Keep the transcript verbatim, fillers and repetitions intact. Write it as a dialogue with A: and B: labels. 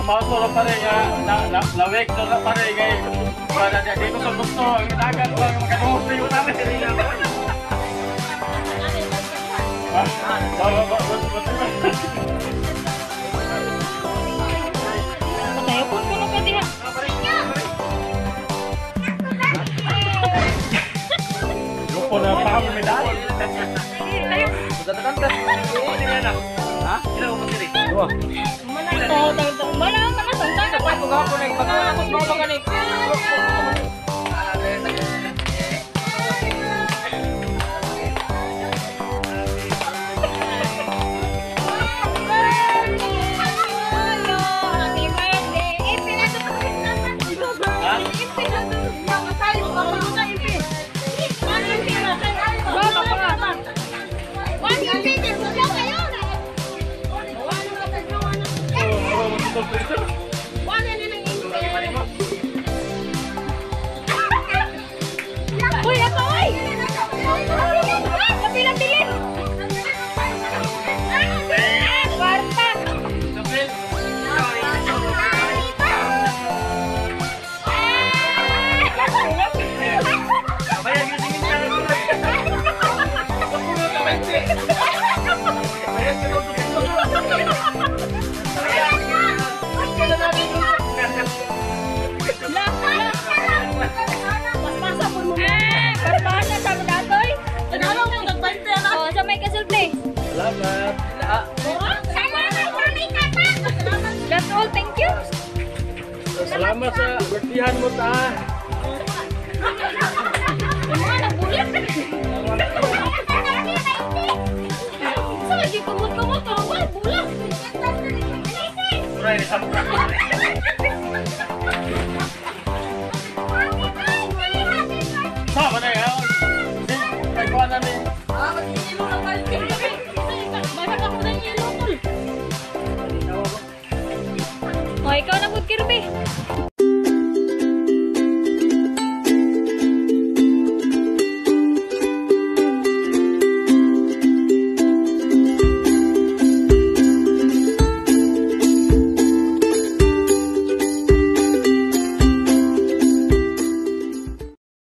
A: Mauso lang pare nga na na lawek to na pare kay para dito sa gusto ang dagat ko ang makaduhos na yung namin. Ah, ba ba ba.
B: Tayo po puno ka diha.
A: Grupo na pa kami medal.
C: Dadakan ka. Ini na. Ha? Ila mo kiri. Dua.
B: Mana to, to, mana kana santa ka pa.
C: Ko ko na pagkakot mo ba kani?
B: Uy, ako, uy! Napilapilin! Kwarta!
A: Salamat.
B: That's all, thank you.
A: Salamat sa birthdayan mo ta.